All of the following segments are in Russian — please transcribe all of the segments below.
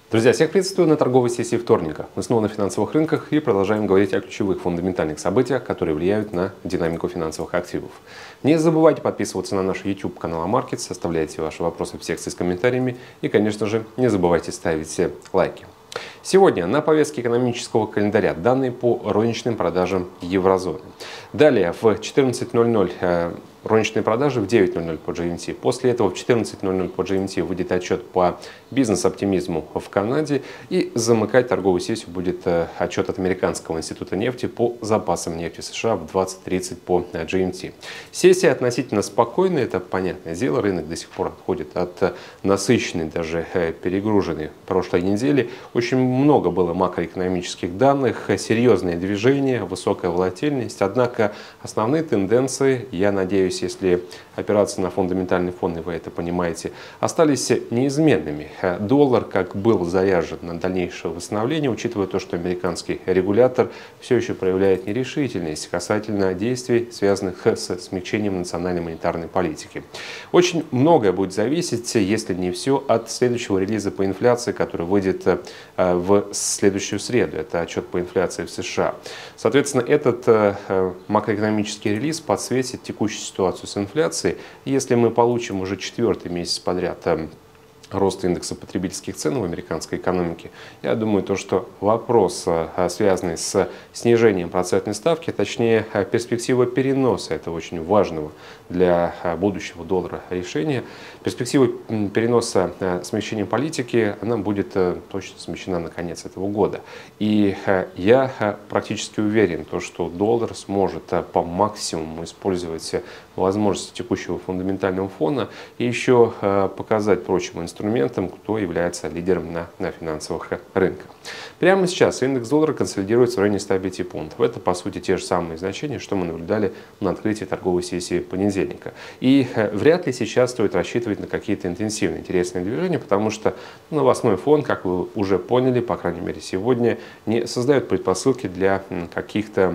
Друзья, всех приветствую на торговой сессии вторника. Мы снова на финансовых рынках и продолжаем говорить о ключевых фундаментальных событиях, которые влияют на динамику финансовых активов. Не забывайте подписываться на наш YouTube канал Амаркетс, оставляйте ваши вопросы в секции с комментариями и, конечно же, не забывайте ставить лайки. Сегодня на повестке экономического календаря данные по розничным продажам еврозоны. Далее в 14:00 розничные продажи, в 9:00 по GMT. После этого в 14:00 по GMT выйдет отчет по бизнес-оптимизму в Канаде. И замыкать торговую сессию будет отчет от Американского института нефти по запасам нефти США в 20:30 по GMT. Сессия относительно спокойная, это понятное дело. Рынок до сих пор отходит от насыщенной, даже перегруженной прошлой недели. Очень много было макроэкономических данных, серьезные движения, высокая волатильность. Однако основные тенденции, я надеюсь, если опираться на фундаментальный фон, и вы это понимаете, остались неизменными. Доллар как был заряжен на дальнейшее восстановление, учитывая то, что американский регулятор все еще проявляет нерешительность касательно действий, связанных с смягчением национальной монетарной политики. Очень многое будет зависеть, если не все, от следующего релиза по инфляции, который выйдет в следующую среду. Это отчет по инфляции в США. Соответственно, этот макроэкономический релиз подсветит текущую ситуацию с инфляцией. Если мы получим уже 4-й месяц подряд роста индекса потребительских цен в американской экономике, я думаю, что вопрос, связанный с снижением процентной ставки, точнее перспектива переноса этого очень важного для будущего доллара решения, перспектива переноса смягчения политики, она будет точно смещена на конец этого года. И я практически уверен, что доллар сможет по максимуму использовать возможности текущего фундаментального фона и еще показать прочим инструментам, кто является лидером на финансовых рынках. Прямо сейчас индекс доллара консолидируется в районе 105 пунктов. Это, по сути, те же самые значения, что мы наблюдали на открытии торговой сессии понедельника. И вряд ли сейчас стоит рассчитывать на какие-то интенсивные, интересные движения, потому что новостной фон, как вы уже поняли, по крайней мере сегодня, не создает предпосылки для каких-то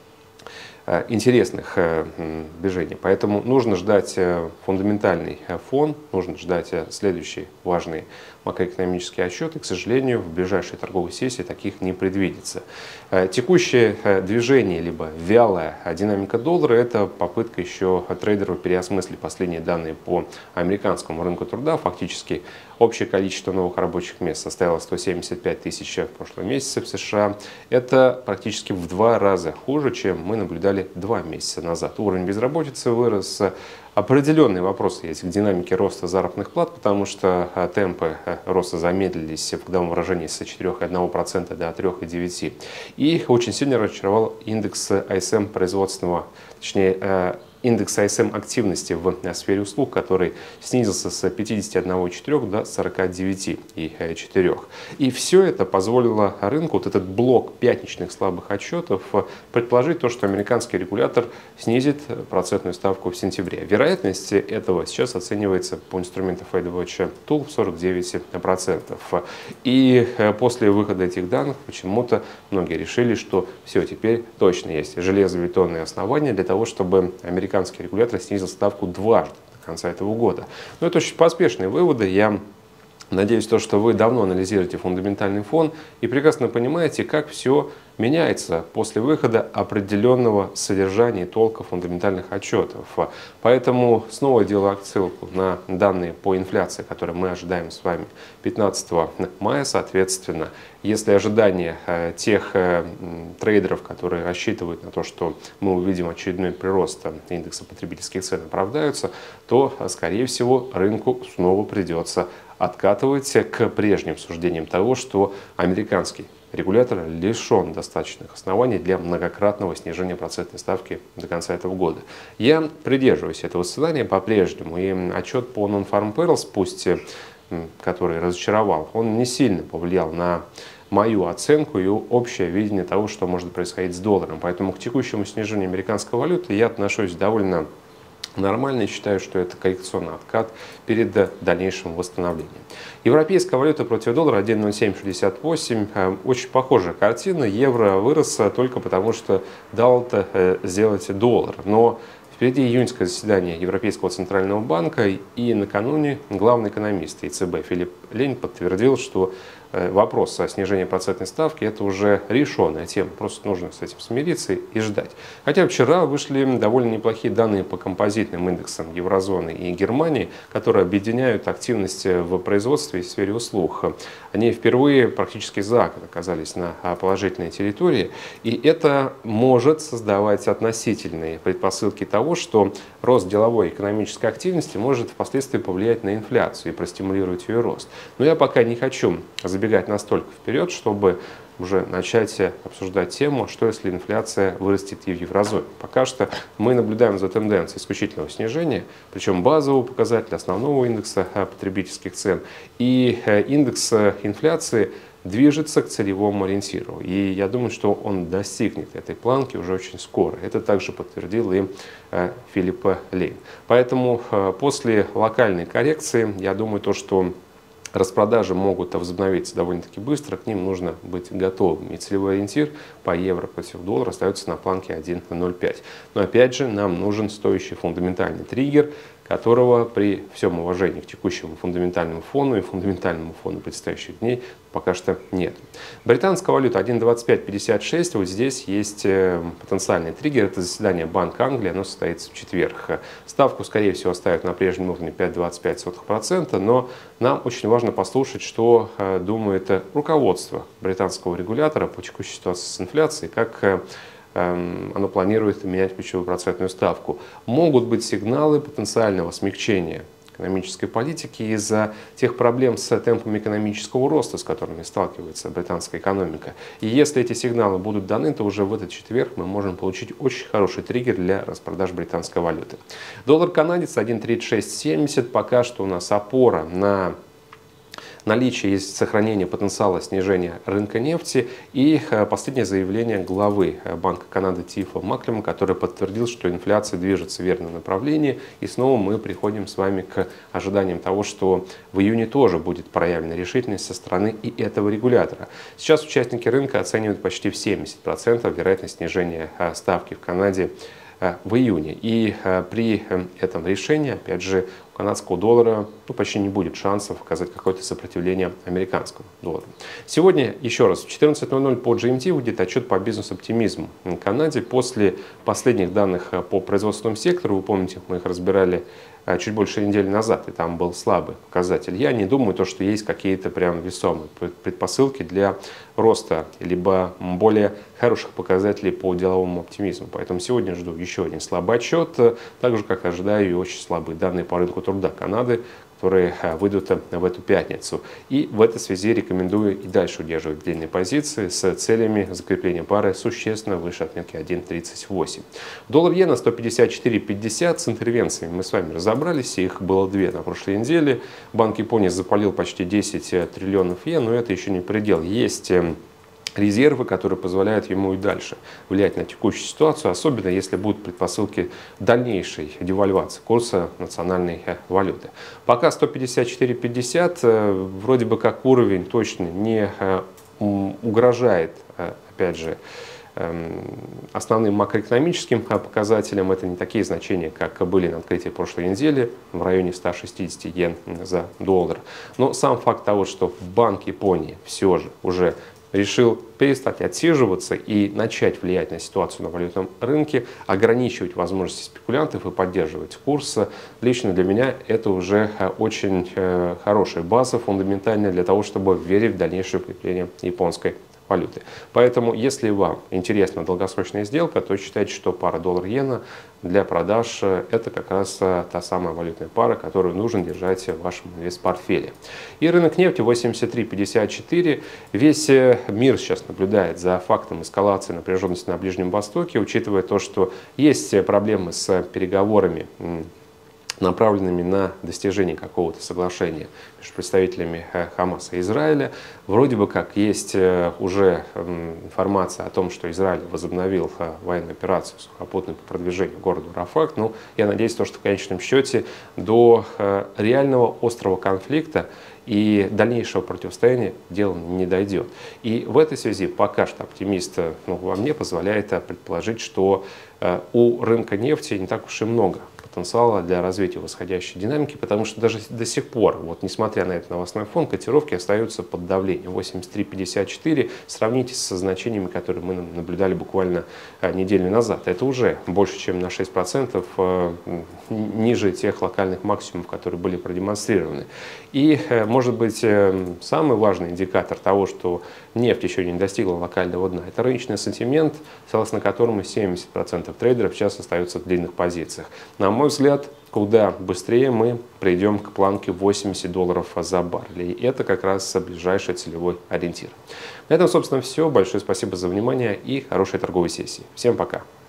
интересных движений. Поэтому нужно ждать фундаментальный фон, нужно ждать следующие важные макроэкономические отчеты. К сожалению, в ближайшей торговой сессии таких не предвидится. Текущее движение, либо вялая динамика доллара, это попытка еще трейдеров переосмыслить последние данные по американскому рынку труда. Фактически общее количество новых рабочих мест составило 175 тысяч в прошлом месяце в США. Это практически в 2 раза хуже, чем мы наблюдали 2 месяца назад. Уровень безработицы вырос. Определенные вопросы есть к динамике роста заработных плат, потому что темпы роста замедлились в годовом выражении с 4,1% до 3,9%. И очень сильно разочаровал индекс ISM производственного, точнее, индекс ISM активности в сфере услуг, который снизился с 51,4 до 49,4. И все это позволило рынку, вот этот блок пятничных слабых отчетов, предположить то, что американский регулятор снизит процентную ставку в сентябре. Вероятность этого сейчас оценивается по инструменту FedWatch Tool в 49%. И после выхода этих данных почему-то многие решили, что все, теперь точно есть железобетонные основания для того, чтобы американский регулятор снизил ставку дважды до конца этого года. Но это очень поспешные выводы. Я надеюсь, что вы давно анализируете фундаментальный фон и прекрасно понимаете, как все меняется после выхода определенного содержания и толка фундаментальных отчетов. Поэтому снова делаю ссылку на данные по инфляции, которые мы ожидаем с вами 15 мая. Соответственно, если ожидания тех трейдеров, которые рассчитывают на то, что мы увидим очередной прирост индекса потребительских цен, оправдаются, то, скорее всего, рынку снова придется откатывать к прежним суждениям того, что американский регулятор лишен достаточных оснований для многократного снижения процентной ставки до конца этого года. Я придерживаюсь этого сценария по-прежнему. И отчет по Non-Farm Payrolls, пусть который разочаровал, он не сильно повлиял на мою оценку и общее видение того, что может происходить с долларом. Поэтому к текущему снижению американской валюты я отношусь довольно нормально и считаю, что это коррекционный откат перед дальнейшим восстановлением. Европейская валюта против доллара 1.0768. Очень похожая картина. Евро вырос только потому, что дал это сделать доллар. Но впереди июньское заседание Европейского центрального банка, и накануне главный экономист ЕЦБ Филипп Лень подтвердил, что вопрос о снижении процентной ставки – это уже решенная тема, просто нужно с этим смириться и ждать. Хотя вчера вышли довольно неплохие данные по композитным индексам еврозоны и Германии, которые объединяют активность в производстве и сфере услуг. Они впервые практически за год оказались на положительной территории, и это может создавать относительные предпосылки того, что рост деловой и экономической активности может впоследствии повлиять на инфляцию и простимулировать ее рост. Но я пока не хочу забегать настолько вперед, чтобы уже начать обсуждать тему, что если инфляция вырастет и в еврозоне. Пока что мы наблюдаем за тенденцией исключительного снижения, причем базового показателя, основного индекса потребительских цен и индекс инфляции движется к целевому ориентиру. И я думаю, что он достигнет этой планки уже очень скоро. Это также подтвердил и Филипп Лейн. Поэтому после локальной коррекции, я думаю, что распродажи могут возобновиться довольно-таки быстро, к ним нужно быть готовым. И целевой ориентир по евро против доллара остается на планке 1.05. Но опять же, нам нужен стоящий фундаментальный триггер, которого при всем уважении к текущему фундаментальному фону и фундаментальному фону предстоящих дней пока что нет. Британская валюта 1.2556, вот здесь есть потенциальный триггер, это заседание Банка Англии, оно состоится в четверг. Ставку, скорее всего, оставят на прежнем уровне 5,25%, но нам очень важно послушать, что думает руководство британского регулятора по текущей ситуации с инфляцией, как оно планирует менять ключевую процентную ставку. Могут быть сигналы потенциального смягчения экономической политики из-за тех проблем с темпами экономического роста, с которыми сталкивается британская экономика. И если эти сигналы будут даны, то уже в этот четверг мы можем получить очень хороший триггер для распродаж британской валюты. Доллар-канадец 1.3670, пока что у нас опора на наличие и сохранение потенциала снижения рынка нефти и последнее заявление главы Банка Канады Тифа Маклема, который подтвердил, что инфляция движется в верном направлении. И снова мы приходим с вами к ожиданиям того, что в июне тоже будет проявлена решительность со стороны и этого регулятора. Сейчас участники рынка оценивают почти в 70% вероятность снижения ставки в Канаде в июне. И при этом решении, опять же, у канадского доллара почти не будет шансов оказать какое-то сопротивление американскому доллару. Сегодня, еще раз, в 14:00 по GMT выйдет отчет по бизнес-оптимизму в Канаде. После последних данных по производственному сектору, вы помните, мы их разбирали чуть больше недели назад, и там был слабый показатель. Я не думаю, что есть какие-то прям весомые предпосылки для роста, либо более хороших показателей по деловому оптимизму. Поэтому сегодня жду еще один слабый отчет, так же, как ожидаю и очень слабые данные по рынку труда Канады, которые выйдут в эту пятницу. И в этой связи рекомендую и дальше удерживать длинные позиции с целями закрепления пары существенно выше отметки 1.38. Доллар-иена 154.50 с интервенциями мы с вами разобрались, их было две на прошлой неделе. Банк Японии запалил почти 10 триллионов йен, но это еще не предел. Есть резервы, которые позволяют ему и дальше влиять на текущую ситуацию, особенно если будут предпосылки дальнейшей девальвации курса национальной валюты. Пока 154.50 вроде бы как уровень точно не угрожает, опять же, основным макроэкономическим показателям. Это не такие значения, как были на открытии прошлой недели в районе 160 йен за доллар. Но сам факт того, что Банк Японии все же уже решил перестать отсиживаться и начать влиять на ситуацию на валютном рынке, ограничивать возможности спекулянтов и поддерживать курс, лично для меня это уже очень хорошая база, фундаментальная для того, чтобы верить в дальнейшее укрепление японской валюты. Поэтому, если вам интересна долгосрочная сделка, то считайте, что пара доллар-иена для продаж – это как раз та самая валютная пара, которую нужно держать в вашем инвестпортфеле. И рынок нефти 83.54. Весь мир сейчас наблюдает за фактом эскалации напряженности на Ближнем Востоке, учитывая то, что есть проблемы с переговорами, направленными на достижение какого-то соглашения между представителями Хамаса и Израиля. Вроде бы как есть уже информация о том, что Израиль возобновил военную операцию сухопутную по продвижению к городу Рафах. Но я надеюсь, что в конечном счете до реального острого конфликта и дальнейшего противостояния дело не дойдет. И в этой связи пока что оптимист во мне позволяет предположить, что у рынка нефти не так уж и много потенциала для развития восходящей динамики, потому что даже до сих пор, вот несмотря на этот новостной фон, котировки остаются под давлением 83.54. Сравните со значениями, которые мы наблюдали буквально неделю назад. Это уже больше, чем на 6% ниже тех локальных максимумов, которые были продемонстрированы. И, может быть, самый важный индикатор того, что нефть еще не достигла локального дна, это рыночный сентимент, согласно которому 70% трейдеров сейчас остаются в длинных позициях. На мой взгляд, куда быстрее мы придем к планке $80 за баррель. И это как раз ближайший целевой ориентир. На этом, собственно, все. Большое спасибо за внимание и хорошей торговой сессии. Всем пока!